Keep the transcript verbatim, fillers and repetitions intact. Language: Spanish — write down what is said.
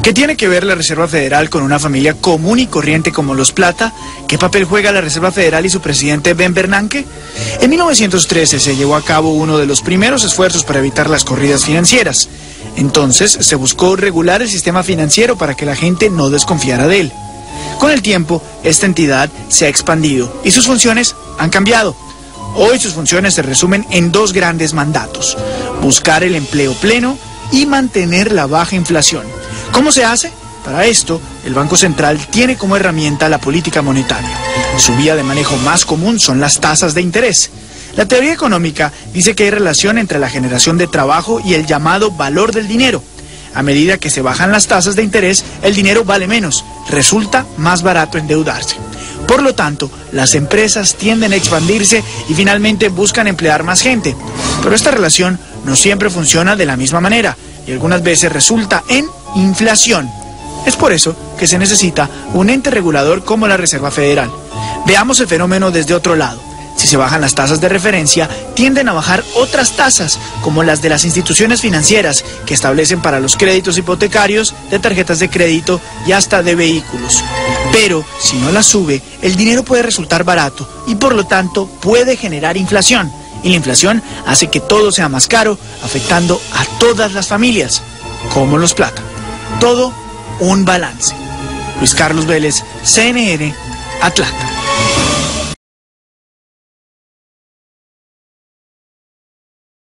¿Qué tiene que ver la Reserva Federal con una familia común y corriente como los Plata? ¿Qué papel juega la Reserva Federal y su presidente Ben Bernanke? En mil novecientos trece se llevó a cabo uno de los primeros esfuerzos para evitar las corridas financieras. Entonces se buscó regular el sistema financiero para que la gente no desconfiara de él. Con el tiempo, esta entidad se ha expandido y sus funciones han cambiado. Hoy sus funciones se resumen en dos grandes mandatos: buscar el empleo pleno y mantener la baja inflación. ¿Cómo se hace? Para esto, el Banco Central tiene como herramienta la política monetaria. Su vía de manejo más común son las tasas de interés. La teoría económica dice que hay relación entre la generación de trabajo y el llamado valor del dinero. A medida que se bajan las tasas de interés, el dinero vale menos, resulta más barato endeudarse. Por lo tanto, las empresas tienden a expandirse y finalmente buscan emplear más gente. Pero esta relación no siempre funciona de la misma manera y algunas veces resulta en inflación. Es por eso que se necesita un ente regulador como la Reserva Federal. Veamos el fenómeno desde otro lado. Si se bajan las tasas de referencia, tienden a bajar otras tasas, como las de las instituciones financieras, que establecen para los créditos hipotecarios, de tarjetas de crédito y hasta de vehículos. Pero, si no las sube, el dinero puede resultar barato y por lo tanto puede generar inflación. Y la inflación hace que todo sea más caro, afectando a todas las familias, como los Plata. Todo un balance. Luis Carlos Vélez, C N N, Atlanta.